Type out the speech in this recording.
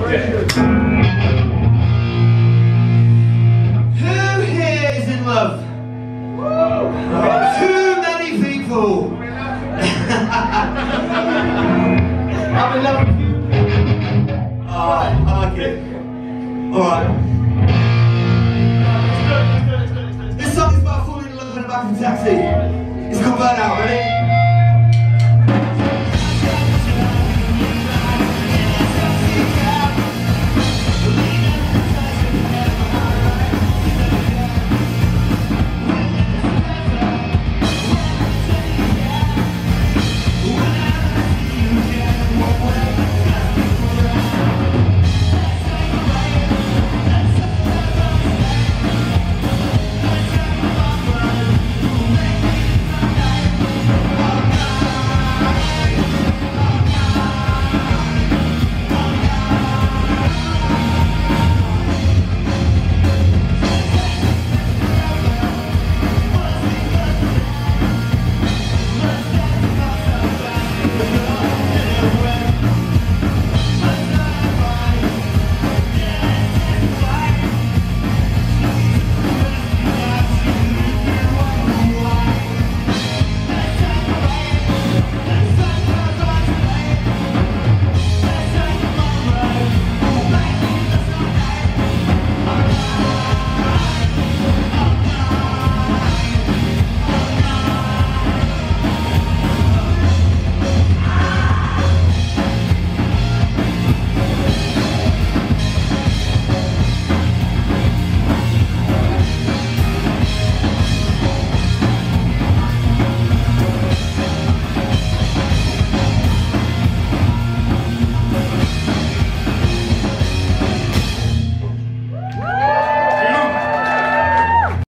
Who here is in love? Too many people. I'm in love with you. Alright, I like it. Alright. This song is about falling in love in the back of a taxi. It's called Burnout, ready?